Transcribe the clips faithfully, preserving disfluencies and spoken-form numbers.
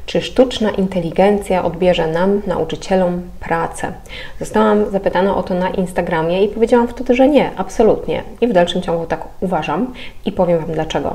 Czy sztuczna inteligencja odbierze nam, nauczycielom, pracę? Zostałam zapytana o to na Instagramie i powiedziałam wtedy, że nie, absolutnie. I w dalszym ciągu tak uważam i powiem Wam dlaczego.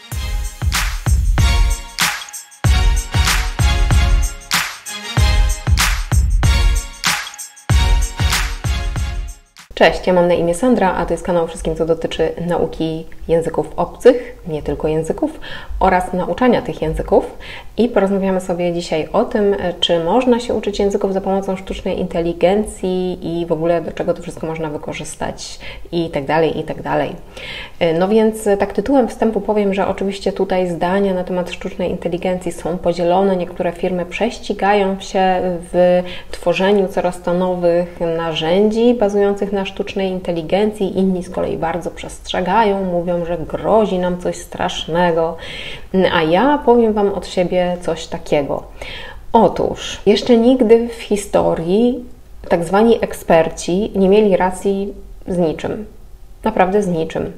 Cześć, ja mam na imię Sandra, a to jest kanał wszystkim, co dotyczy nauki języków obcych, nie tylko języków, oraz nauczania tych języków. I porozmawiamy sobie dzisiaj o tym, czy można się uczyć języków za pomocą sztucznej inteligencji i w ogóle do czego to wszystko można wykorzystać i tak dalej, i tak dalej. No więc tak tytułem wstępu powiem, że oczywiście tutaj zdania na temat sztucznej inteligencji są podzielone. Niektóre firmy prześcigają się w tworzeniu coraz to nowych narzędzi bazujących na sztucznej inteligencji, inni z kolei bardzo przestrzegają, mówią, że grozi nam coś strasznego, a ja powiem Wam od siebie coś takiego. Otóż, jeszcze nigdy w historii tak zwani eksperci nie mieli racji z niczym. Naprawdę z niczym.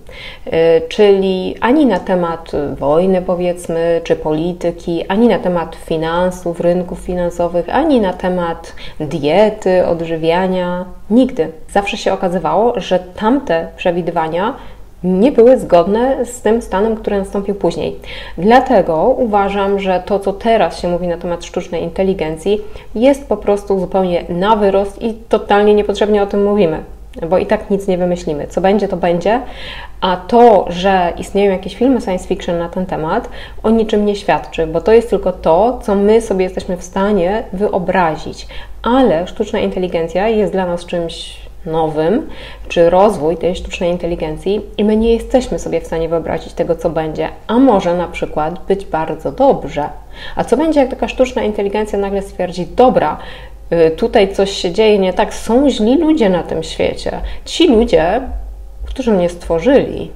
Czyli ani na temat wojny, powiedzmy, czy polityki, ani na temat finansów, rynków finansowych, ani na temat diety, odżywiania. Nigdy. Zawsze się okazywało, że tamte przewidywania nie były zgodne z tym stanem, który nastąpił później. Dlatego uważam, że to, co teraz się mówi na temat sztucznej inteligencji, jest po prostu zupełnie na wyrost i totalnie niepotrzebnie o tym mówimy. Bo i tak nic nie wymyślimy. Co będzie, to będzie, a to, że istnieją jakieś filmy science fiction na ten temat, o niczym nie świadczy, bo to jest tylko to, co my sobie jesteśmy w stanie wyobrazić. Ale sztuczna inteligencja jest dla nas czymś nowym, czy rozwój tej sztucznej inteligencji i my nie jesteśmy sobie w stanie wyobrazić tego, co będzie, a może na przykład być bardzo dobrze. A co będzie, jak taka sztuczna inteligencja nagle stwierdzi, dobra, tutaj coś się dzieje nie tak, są źli ludzie na tym świecie. Ci ludzie, którzy mnie stworzyli,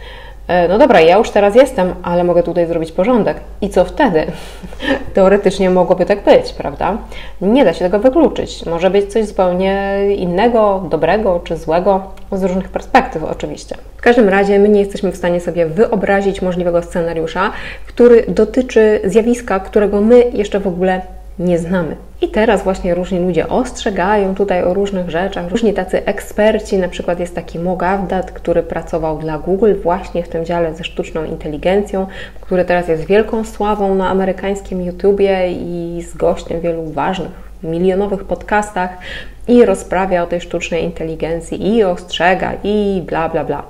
no dobra, ja już teraz jestem, ale mogę tutaj zrobić porządek. I co wtedy? Teoretycznie mogłoby tak być, prawda? Nie da się tego wykluczyć. Może być coś zupełnie innego, dobrego czy złego, z różnych perspektyw oczywiście. W każdym razie my nie jesteśmy w stanie sobie wyobrazić możliwego scenariusza, który dotyczy zjawiska, którego my jeszcze w ogóle nie znamy. I teraz właśnie różni ludzie ostrzegają tutaj o różnych rzeczach, różni tacy eksperci, na przykład jest taki Mo Gawdat, który pracował dla Google właśnie w tym dziale ze sztuczną inteligencją, który teraz jest wielką sławą na amerykańskim YouTubie i z gościem w wielu ważnych, milionowych podcastach i rozprawia o tej sztucznej inteligencji i ostrzega i bla bla bla.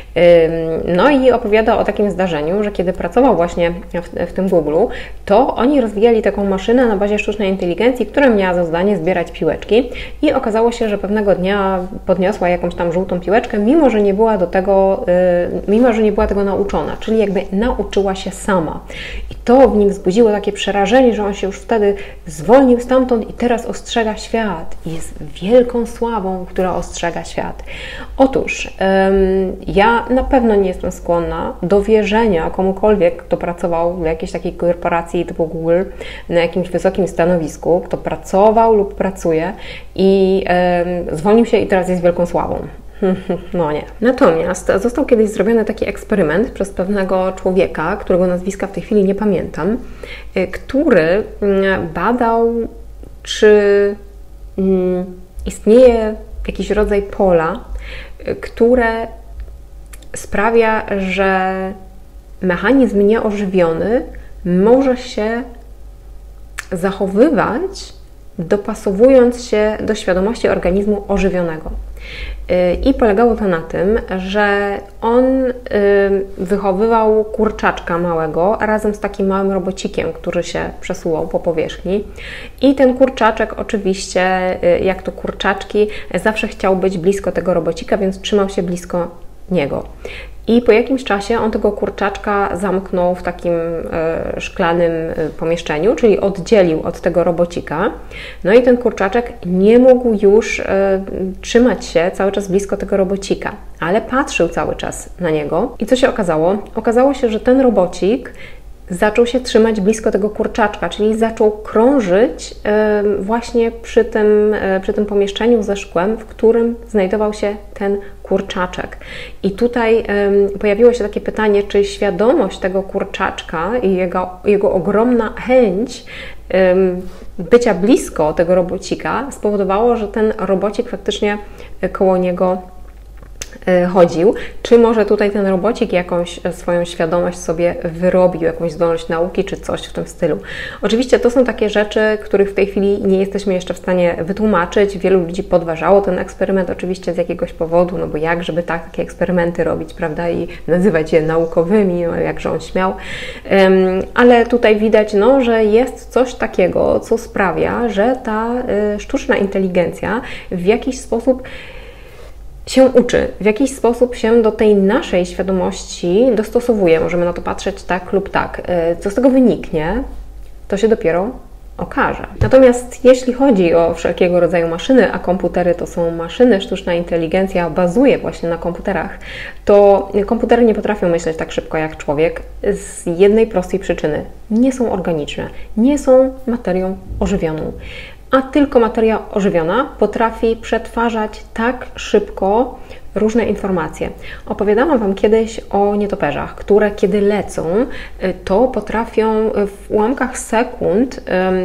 No i opowiada o takim zdarzeniu, że kiedy pracował właśnie w, w tym Google'u, to oni rozwijali taką maszynę na bazie sztucznej inteligencji, która miała za zadanie zbierać piłeczki i okazało się, że pewnego dnia podniosła jakąś tam żółtą piłeczkę, mimo że nie była do tego, mimo że nie była tego nauczona, czyli jakby nauczyła się sama. I to w nim wzbudziło takie przerażenie, że on się już wtedy zwolnił stamtąd i teraz ostrzega świat. I jest wielką sławą, która ostrzega świat. Otóż ja na pewno nie jestem skłonna do wierzenia komukolwiek, kto pracował w jakiejś takiej korporacji typu Google na jakimś wysokim stanowisku, kto pracował lub pracuje i e, zwolnił się i teraz jest wielką sławą. No nie. Natomiast został kiedyś zrobiony taki eksperyment przez pewnego człowieka, którego nazwiska w tej chwili nie pamiętam, który badał, czy mm, istnieje jakiś rodzaj pola, które sprawia, że mechanizm nieożywiony może się zachowywać, dopasowując się do świadomości organizmu ożywionego. I polegało to na tym, że on wychowywał kurczaczka małego razem z takim małym robocikiem, który się przesuwał po powierzchni. I ten kurczaczek oczywiście, jak to kurczaczki, zawsze chciał być blisko tego robocika, więc trzymał się blisko niego. I po jakimś czasie on tego kurczaczka zamknął w takim e, szklanym pomieszczeniu, czyli oddzielił od tego robocika. No i ten kurczaczek nie mógł już e, trzymać się cały czas blisko tego robocika, ale patrzył cały czas na niego. I co się okazało? Okazało się, że ten robocik zaczął się trzymać blisko tego kurczaczka, czyli zaczął krążyć właśnie przy tym, przy tym pomieszczeniu ze szkłem, w którym znajdował się ten kurczaczek. I tutaj pojawiło się takie pytanie, czy świadomość tego kurczaczka i jego, jego ogromna chęć bycia blisko tego robocika spowodowało, że ten robocik faktycznie koło niego chodził, czy może tutaj ten robocik jakąś swoją świadomość sobie wyrobił, jakąś zdolność nauki, czy coś w tym stylu. Oczywiście to są takie rzeczy, których w tej chwili nie jesteśmy jeszcze w stanie wytłumaczyć. Wielu ludzi podważało ten eksperyment oczywiście z jakiegoś powodu, no bo jak, żeby tak, takie eksperymenty robić, prawda, i nazywać je naukowymi, no jakże on śmiał. Um, ale tutaj widać, no, że jest coś takiego, co sprawia, że ta y, sztuczna inteligencja w jakiś sposób się uczy, w jakiś sposób się do tej naszej świadomości dostosowuje. Możemy na to patrzeć tak lub tak. Co z tego wyniknie, to się dopiero okaże. Natomiast jeśli chodzi o wszelkiego rodzaju maszyny, a komputery to są maszyny, sztuczna inteligencja bazuje właśnie na komputerach, to komputery nie potrafią myśleć tak szybko jak człowiek z jednej prostej przyczyny. Nie są organiczne, nie są materią ożywioną. A tylko materia ożywiona potrafi przetwarzać tak szybko różne informacje. Opowiadałam Wam kiedyś o nietoperzach, które kiedy lecą, to potrafią w ułamkach sekund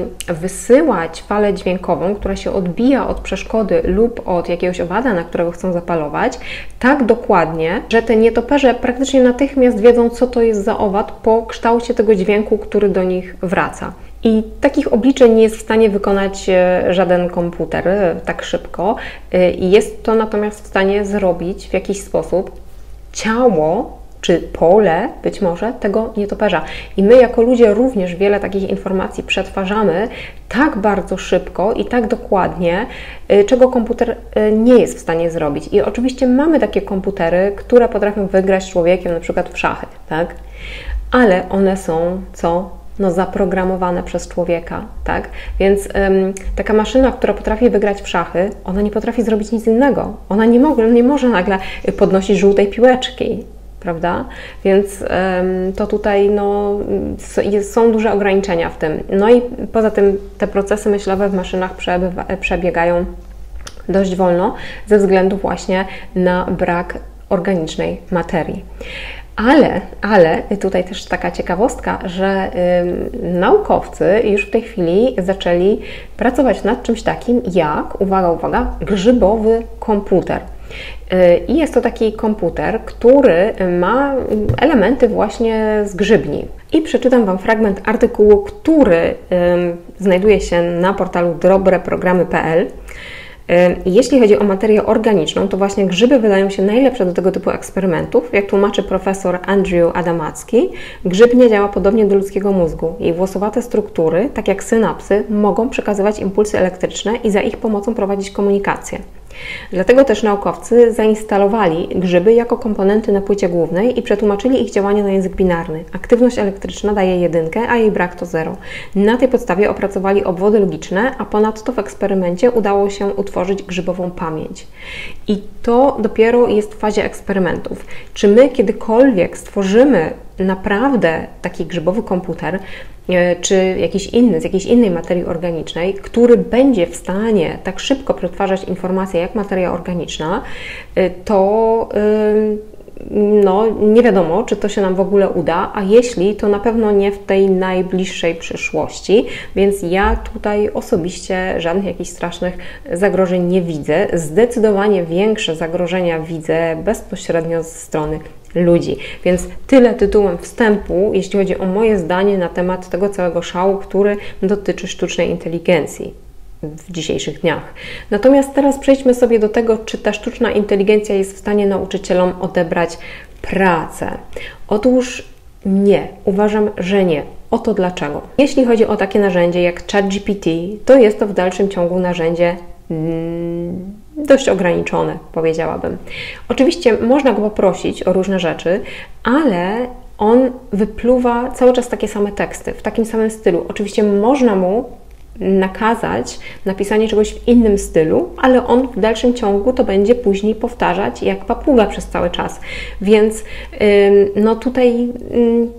wysyłać falę dźwiękową, która się odbija od przeszkody lub od jakiegoś owada, na którego chcą zapalować, tak dokładnie, że te nietoperze praktycznie natychmiast wiedzą, co to jest za owad po kształcie tego dźwięku, który do nich wraca. I takich obliczeń nie jest w stanie wykonać żaden komputer tak szybko. I jest to natomiast w stanie zrobić w jakiś sposób ciało czy pole być może tego nietoperza. I my jako ludzie również wiele takich informacji przetwarzamy tak bardzo szybko i tak dokładnie, czego komputer nie jest w stanie zrobić. I oczywiście mamy takie komputery, które potrafią wygrać z człowiekiem na przykład w szachy, tak? Ale one są co? No, zaprogramowane przez człowieka, tak? Więc ym, taka maszyna, która potrafi wygrać w szachy, ona nie potrafi zrobić nic innego. Ona nie, mo nie może nagle podnosić żółtej piłeczki, prawda? Więc ym, to tutaj no, jest, są duże ograniczenia w tym. No i poza tym te procesy myślowe w maszynach przebiegają dość wolno ze względu właśnie na brak organicznej materii. Ale, ale tutaj też taka ciekawostka, że y, naukowcy już w tej chwili zaczęli pracować nad czymś takim jak, uwaga, uwaga, grzybowy komputer. Y, I jest to taki komputer, który ma elementy właśnie z grzybni. I przeczytam Wam fragment artykułu, który y, znajduje się na portalu dobreprogramy kropka p l. Jeśli chodzi o materię organiczną, to właśnie grzyby wydają się najlepsze do tego typu eksperymentów. Jak tłumaczy profesor Andrew Adamacki, grzyb nie działa podobnie do ludzkiego mózgu. Jej włosowate struktury, tak jak synapsy, mogą przekazywać impulsy elektryczne i za ich pomocą prowadzić komunikację. Dlatego też naukowcy zainstalowali grzyby jako komponenty na płycie głównej i przetłumaczyli ich działanie na język binarny. Aktywność elektryczna daje jedynkę, a jej brak to zero. Na tej podstawie opracowali obwody logiczne, a ponadto w eksperymencie udało się utworzyć grzybową pamięć. I to dopiero jest w fazie eksperymentów. Czy my kiedykolwiek stworzymy naprawdę taki grzybowy komputer, czy jakiś inny, z jakiejś innej materii organicznej, który będzie w stanie tak szybko przetwarzać informacje jak materia organiczna, to no, nie wiadomo, czy to się nam w ogóle uda, a jeśli, to na pewno nie w tej najbliższej przyszłości, więc ja tutaj osobiście żadnych jakichś strasznych zagrożeń nie widzę. Zdecydowanie większe zagrożenia widzę bezpośrednio ze strony ludzi. Więc tyle tytułem wstępu, jeśli chodzi o moje zdanie na temat tego całego szału, który dotyczy sztucznej inteligencji w dzisiejszych dniach. Natomiast teraz przejdźmy sobie do tego, czy ta sztuczna inteligencja jest w stanie nauczycielom odebrać pracę. Otóż nie. Uważam, że nie. Oto dlaczego. Jeśli chodzi o takie narzędzie jak ChatGPT, to jest to w dalszym ciągu narzędzie mm, dość ograniczone, powiedziałabym. Oczywiście można go poprosić o różne rzeczy, ale on wypluwa cały czas takie same teksty, w takim samym stylu. Oczywiście można mu nakazać napisanie czegoś w innym stylu, ale on w dalszym ciągu to będzie później powtarzać jak papuga przez cały czas. Więc no tutaj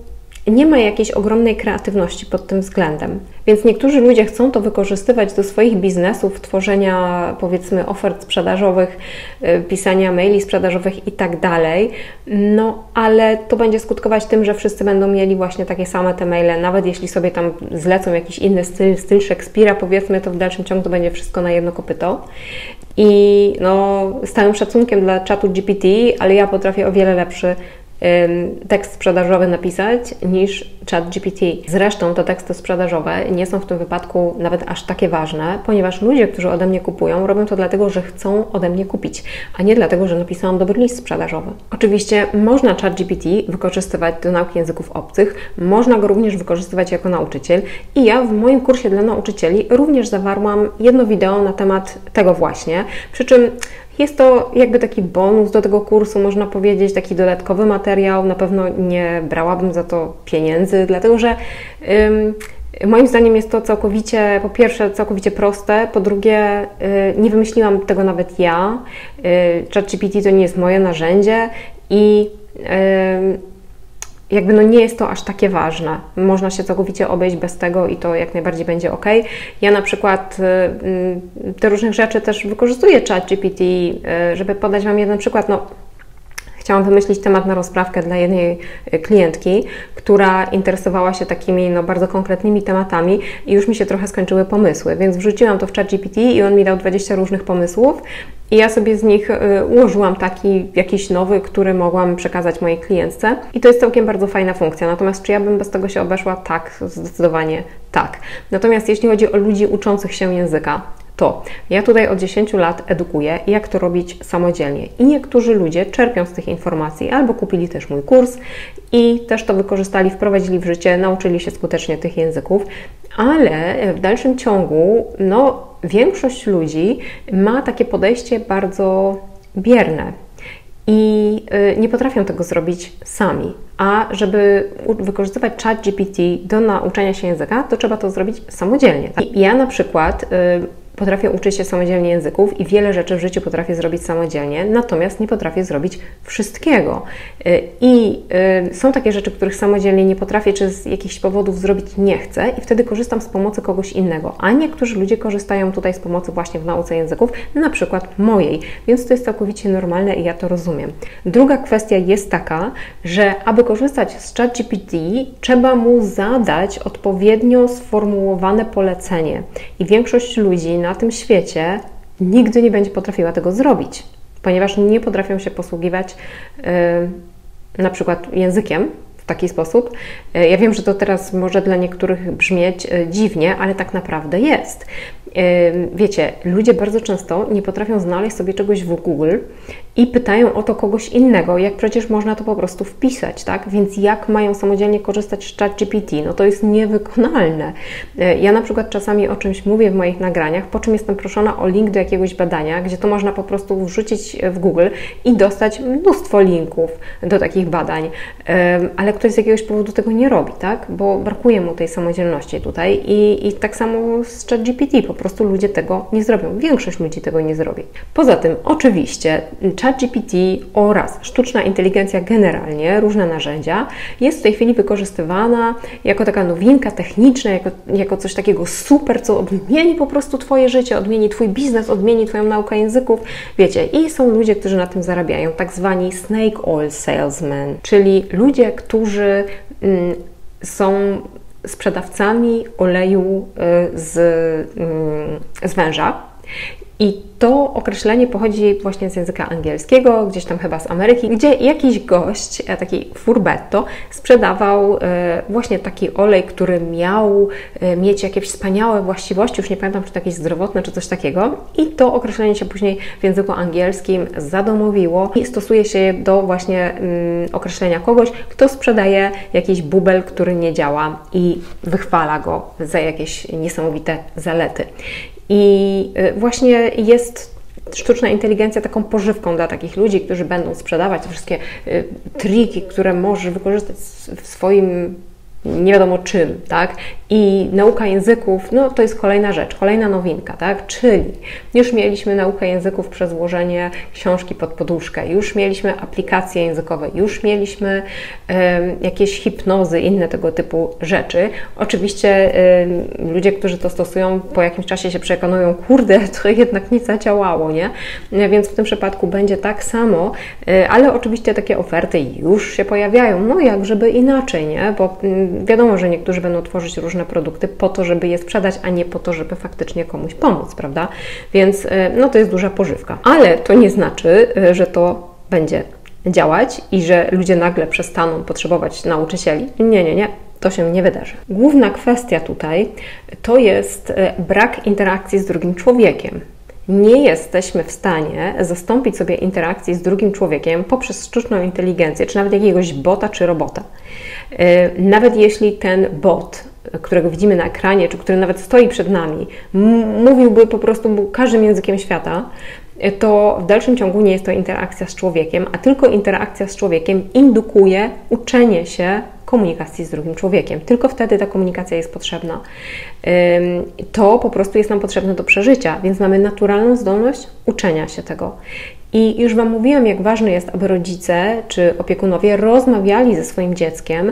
nie ma jakiejś ogromnej kreatywności pod tym względem. Więc niektórzy ludzie chcą to wykorzystywać do swoich biznesów, tworzenia powiedzmy ofert sprzedażowych, pisania maili sprzedażowych i tak dalej, no ale to będzie skutkować tym, że wszyscy będą mieli właśnie takie same te maile, nawet jeśli sobie tam zlecą jakiś inny styl, styl Szekspira powiedzmy, to w dalszym ciągu to będzie wszystko na jedno kopyto. I no, z całym szacunkiem dla czatu G P T, ale ja potrafię o wiele lepszy tekst sprzedażowy napisać niż chat G P T. Zresztą te teksty sprzedażowe nie są w tym wypadku nawet aż takie ważne, ponieważ ludzie, którzy ode mnie kupują, robią to dlatego, że chcą ode mnie kupić, a nie dlatego, że napisałam dobry list sprzedażowy. Oczywiście można chat G P T wykorzystywać do nauki języków obcych, można go również wykorzystywać jako nauczyciel i ja w moim kursie dla nauczycieli również zawarłam jedno wideo na temat tego właśnie, przy czym jest to jakby taki bonus do tego kursu, można powiedzieć, taki dodatkowy materiał. Na pewno nie brałabym za to pieniędzy, dlatego że ym, moim zdaniem jest to całkowicie, po pierwsze całkowicie proste, po drugie yy, nie wymyśliłam tego nawet ja. Yy, ChatGPT to nie jest moje narzędzie i yy, jakby no nie jest to aż takie ważne. Można się całkowicie obejść bez tego i to jak najbardziej będzie ok. Ja na przykład y, te różnych rzeczy też wykorzystuję ChatGPT, y, żeby podać Wam jeden przykład. No, chciałam wymyślić temat na rozprawkę dla jednej klientki, która interesowała się takimi no, bardzo konkretnymi tematami i już mi się trochę skończyły pomysły, więc wrzuciłam to w ChatGPT i on mi dał dwadzieścia różnych pomysłów i ja sobie z nich ułożyłam taki jakiś nowy, który mogłam przekazać mojej klientce i to jest całkiem bardzo fajna funkcja. Natomiast czy ja bym bez tego się obeszła? Tak, zdecydowanie tak. Natomiast jeśli chodzi o ludzi uczących się języka, to ja tutaj od dziesięciu lat edukuję, jak to robić samodzielnie. I niektórzy ludzie czerpią z tych informacji albo kupili też mój kurs i też to wykorzystali, wprowadzili w życie, nauczyli się skutecznie tych języków, ale w dalszym ciągu no, większość ludzi ma takie podejście bardzo bierne i nie potrafią tego zrobić sami. A żeby wykorzystywać ChatGPT do nauczania się języka, to trzeba to zrobić samodzielnie. I ja na przykład potrafię uczyć się samodzielnie języków i wiele rzeczy w życiu potrafię zrobić samodzielnie, natomiast nie potrafię zrobić wszystkiego. I są takie rzeczy, których samodzielnie nie potrafię, czy z jakichś powodów zrobić nie chcę i wtedy korzystam z pomocy kogoś innego. A niektórzy ludzie korzystają tutaj z pomocy właśnie w nauce języków, na przykład mojej, więc to jest całkowicie normalne i ja to rozumiem. Druga kwestia jest taka, że aby korzystać z ChatGPT, trzeba mu zadać odpowiednio sformułowane polecenie i większość ludzi na tym świecie nigdy nie będzie potrafiła tego zrobić, ponieważ nie potrafią się posługiwać yy, na przykład językiem w taki sposób. Yy, ja wiem, że to teraz może dla niektórych brzmieć yy, dziwnie, ale tak naprawdę jest. Yy, wiecie, ludzie bardzo często nie potrafią znaleźć sobie czegoś w Google i pytają o to kogoś innego, jak przecież można to po prostu wpisać, tak? Więc jak mają samodzielnie korzystać z ChatGPT? No to jest niewykonalne. Ja na przykład czasami o czymś mówię w moich nagraniach, po czym jestem proszona o link do jakiegoś badania, gdzie to można po prostu wrzucić w Google i dostać mnóstwo linków do takich badań, ale ktoś z jakiegoś powodu tego nie robi, tak? Bo brakuje mu tej samodzielności tutaj i, i tak samo z ChatGPT, po prostu ludzie tego nie zrobią. Większość ludzi tego nie zrobi. Poza tym, oczywiście, ChatGPT oraz sztuczna inteligencja generalnie, różne narzędzia, jest w tej chwili wykorzystywana jako taka nowinka techniczna, jako, jako coś takiego super, co odmieni po prostu Twoje życie, odmieni Twój biznes, odmieni Twoją naukę języków. Wiecie, i są ludzie, którzy na tym zarabiają, tak zwani snake oil salesmen, czyli ludzie, którzy mm, są sprzedawcami oleju y, z, y, z węża. I to określenie pochodzi właśnie z języka angielskiego, gdzieś tam chyba z Ameryki, gdzie jakiś gość, taki furbetto, sprzedawał właśnie taki olej, który miał mieć jakieś wspaniałe właściwości, już nie pamiętam, czy to jakieś zdrowotne, czy coś takiego. I to określenie się później w języku angielskim zadomowiło i stosuje się do właśnie określenia kogoś, kto sprzedaje jakiś bubel, który nie działa i wychwala go za jakieś niesamowite zalety. I właśnie jest sztuczna inteligencja taką pożywką dla takich ludzi, którzy będą sprzedawać te wszystkie triki, które możesz wykorzystać w swoim nie wiadomo czym, tak? I nauka języków, no to jest kolejna rzecz, kolejna nowinka, tak? Czyli już mieliśmy naukę języków przez włożenie książki pod poduszkę, już mieliśmy aplikacje językowe, już mieliśmy um, jakieś hipnozy, inne tego typu rzeczy. Oczywiście um, ludzie, którzy to stosują, po jakimś czasie się przekonują, kurde, to jednak nie zadziałało, nie? Więc w tym przypadku będzie tak samo, ale oczywiście takie oferty już się pojawiają, no jak żeby inaczej, nie? Bo wiadomo, że niektórzy będą tworzyć różne produkty po to, żeby je sprzedać, a nie po to, żeby faktycznie komuś pomóc, prawda? Więc no to jest duża pożywka. Ale to nie znaczy, że to będzie działać i że ludzie nagle przestaną potrzebować nauczycieli. Nie, nie, nie. To się nie wydarzy. Główna kwestia tutaj to jest brak interakcji z drugim człowiekiem. Nie jesteśmy w stanie zastąpić sobie interakcji z drugim człowiekiem poprzez sztuczną inteligencję, czy nawet jakiegoś bota, czy robota. Nawet jeśli ten bot, którego widzimy na ekranie, czy który nawet stoi przed nami, mówiłby po prostu każdym językiem świata, to w dalszym ciągu nie jest to interakcja z człowiekiem, a tylko interakcja z człowiekiem indukuje uczenie się komunikacji z drugim człowiekiem. Tylko wtedy ta komunikacja jest potrzebna. To po prostu jest nam potrzebne do przeżycia, więc mamy naturalną zdolność uczenia się tego. I już Wam mówiłam, jak ważne jest, aby rodzice czy opiekunowie rozmawiali ze swoim dzieckiem,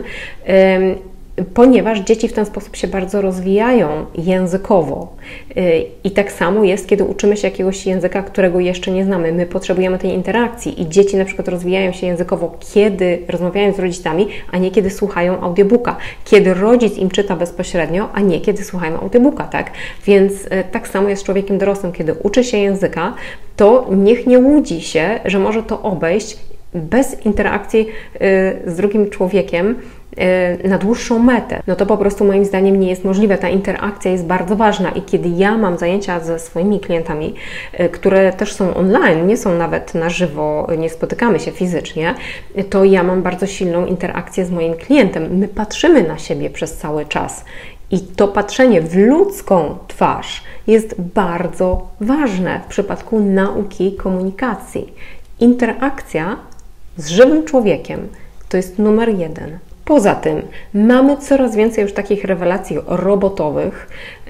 ponieważ dzieci w ten sposób się bardzo rozwijają językowo. I tak samo jest, kiedy uczymy się jakiegoś języka, którego jeszcze nie znamy. My potrzebujemy tej interakcji i dzieci na przykład rozwijają się językowo, kiedy rozmawiają z rodzicami, a nie kiedy słuchają audiobooka. Kiedy rodzic im czyta bezpośrednio, a nie kiedy słuchają audiobooka, tak? Więc tak samo jest z człowiekiem dorosłym. Kiedy uczy się języka, to niech nie łudzi się, że może to obejść bez interakcji z drugim człowiekiem na dłuższą metę. No to po prostu moim zdaniem nie jest możliwe. Ta interakcja jest bardzo ważna i kiedy ja mam zajęcia ze swoimi klientami, które też są online, nie są nawet na żywo, nie spotykamy się fizycznie, to ja mam bardzo silną interakcję z moim klientem. My patrzymy na siebie przez cały czas i to patrzenie w ludzką twarz jest bardzo ważne w przypadku nauki komunikacji. Interakcja z żywym człowiekiem to jest numer jeden. Poza tym mamy coraz więcej już takich rewelacji robotowych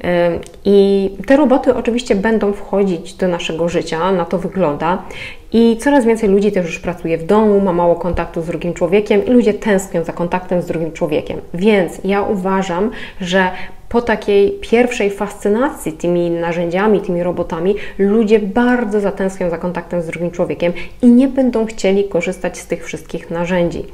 i te roboty oczywiście będą wchodzić do naszego życia, na to wygląda i coraz więcej ludzi też już pracuje w domu, ma mało kontaktu z drugim człowiekiem i ludzie tęsknią za kontaktem z drugim człowiekiem. Więc ja uważam, że po takiej pierwszej fascynacji tymi narzędziami, tymi robotami, ludzie bardzo zatęsknią za kontaktem z drugim człowiekiem i nie będą chcieli korzystać z tych wszystkich narzędzi.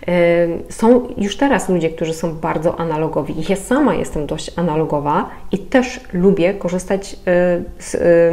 Są już teraz ludzie, którzy są bardzo analogowi. Ja sama jestem dość analogowa i też lubię korzystać z,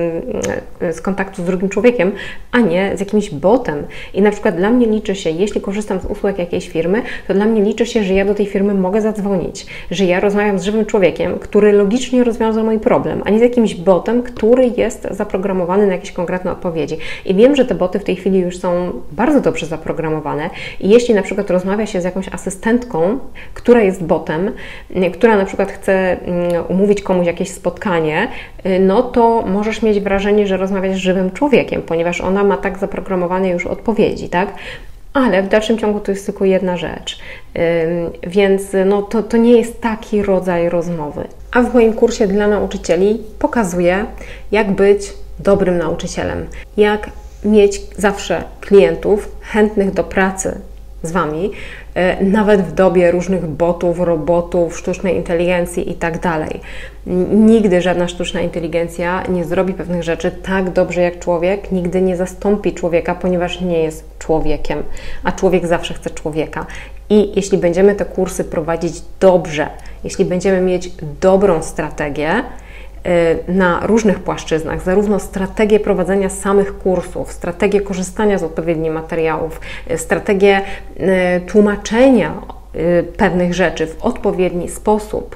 z kontaktu z drugim człowiekiem, a nie z jakimś botem. I na przykład dla mnie liczy się, jeśli korzystam z usług jakiejś firmy, to dla mnie liczy się, że ja do tej firmy mogę zadzwonić, że ja rozmawiam z żywym człowiekiem, który logicznie rozwiązał mój problem, a nie z jakimś botem, który jest zaprogramowany na jakieś konkretne odpowiedzi. I wiem, że te boty w tej chwili już są bardzo dobrze zaprogramowane i jeśli na przykład rozmawia się z jakąś asystentką, która jest botem, która na przykład chce umówić komuś jakieś spotkanie, no to możesz mieć wrażenie, że rozmawiasz z żywym człowiekiem, ponieważ ona ma tak zaprogramowane już odpowiedzi, tak? Ale w dalszym ciągu to jest tylko jedna rzecz, yy, więc no, to, to nie jest taki rodzaj rozmowy. A w moim kursie dla nauczycieli pokazuję, jak być dobrym nauczycielem, jak mieć zawsze klientów chętnych do pracy z Wami, yy, nawet w dobie różnych botów, robotów, sztucznej inteligencji i tak dalej. Nigdy żadna sztuczna inteligencja nie zrobi pewnych rzeczy tak dobrze jak człowiek, nigdy nie zastąpi człowieka, ponieważ nie jest człowiekiem, a człowiek zawsze chce człowieka. I jeśli będziemy te kursy prowadzić dobrze, jeśli będziemy mieć dobrą strategię na różnych płaszczyznach, zarówno strategię prowadzenia samych kursów, strategię korzystania z odpowiednich materiałów, strategię tłumaczenia pewnych rzeczy w odpowiedni sposób,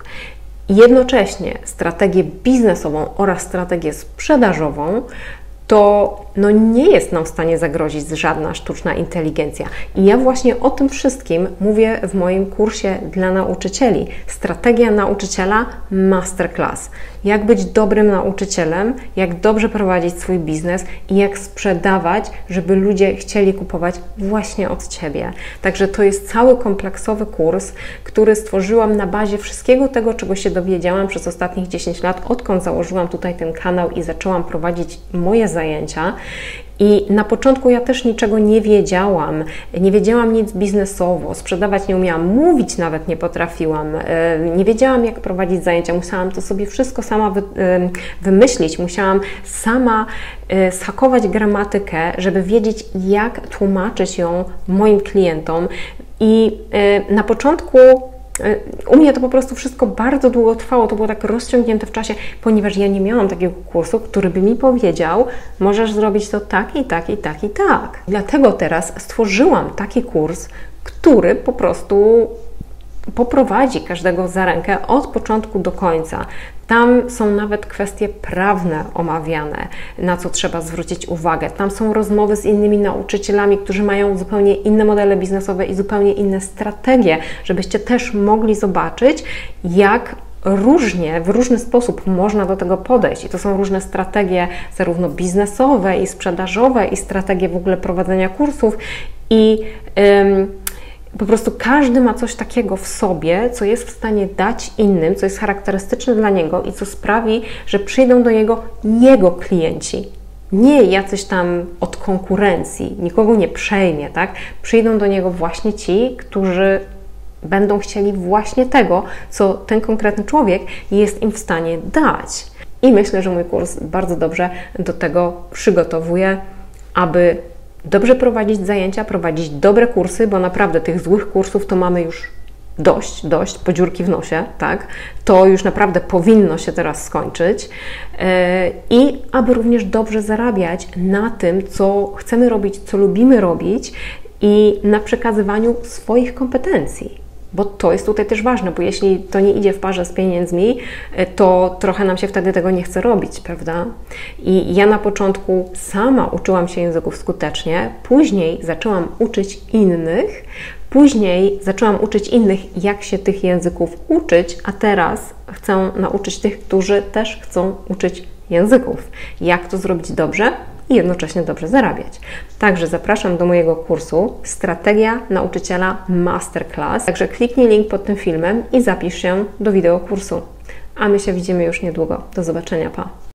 jednocześnie strategię biznesową oraz strategię sprzedażową, to no nie jest nam w stanie zagrozić żadna sztuczna inteligencja. I ja właśnie o tym wszystkim mówię w moim kursie dla nauczycieli. Strategia nauczyciela Masterclass. Jak być dobrym nauczycielem, jak dobrze prowadzić swój biznes i jak sprzedawać, żeby ludzie chcieli kupować właśnie od Ciebie. Także to jest cały kompleksowy kurs, który stworzyłam na bazie wszystkiego tego, czego się dowiedziałam przez ostatnich dziesięć lat, odkąd założyłam tutaj ten kanał i zaczęłam prowadzić moje zajęcia. I na początku ja też niczego nie wiedziałam, nie wiedziałam nic biznesowo, sprzedawać nie umiałam, mówić nawet nie potrafiłam, nie wiedziałam jak prowadzić zajęcia, musiałam to sobie wszystko sama wy, wymyślić, musiałam sama zhakować gramatykę, żeby wiedzieć jak tłumaczyć ją moim klientom i na początku u mnie to po prostu wszystko bardzo długo trwało, to było tak rozciągnięte w czasie, ponieważ ja nie miałam takiego kursu, który by mi powiedział, możesz zrobić to tak i tak i tak i tak. Dlatego teraz stworzyłam taki kurs, który po prostu poprowadzi każdego za rękę od początku do końca. Tam są nawet kwestie prawne omawiane, na co trzeba zwrócić uwagę. Tam są rozmowy z innymi nauczycielami, którzy mają zupełnie inne modele biznesowe i zupełnie inne strategie, żebyście też mogli zobaczyć, jak różnie, w różny sposób można do tego podejść. I to są różne strategie zarówno biznesowe i sprzedażowe i strategie w ogóle prowadzenia kursów i ym, po prostu każdy ma coś takiego w sobie, co jest w stanie dać innym, co jest charakterystyczne dla niego i co sprawi, że przyjdą do niego jego klienci. Nie jacyś tam od konkurencji, nikogo nie przejmie, tak? Przyjdą do niego właśnie ci, którzy będą chcieli właśnie tego, co ten konkretny człowiek jest im w stanie dać. I myślę, że mój kurs bardzo dobrze do tego przygotowuje, aby dobrze prowadzić zajęcia, prowadzić dobre kursy, bo naprawdę tych złych kursów to mamy już dość, dość, po dziurki w nosie, tak? To już naprawdę powinno się teraz skończyć. I aby również dobrze zarabiać na tym, co chcemy robić, co lubimy robić i na przekazywaniu swoich kompetencji. Bo to jest tutaj też ważne, bo jeśli to nie idzie w parze z pieniędzmi, to trochę nam się wtedy tego nie chce robić, prawda? I ja na początku sama uczyłam się języków skutecznie, później zaczęłam uczyć innych, później zaczęłam uczyć innych, jak się tych języków uczyć, a teraz chcę nauczyć tych, którzy też chcą uczyć języków. Jak to zrobić dobrze i jednocześnie dobrze zarabiać. Także zapraszam do mojego kursu Strategia Nauczyciela Masterclass. Także kliknij link pod tym filmem i zapisz się do wideokursu. A my się widzimy już niedługo. Do zobaczenia, pa!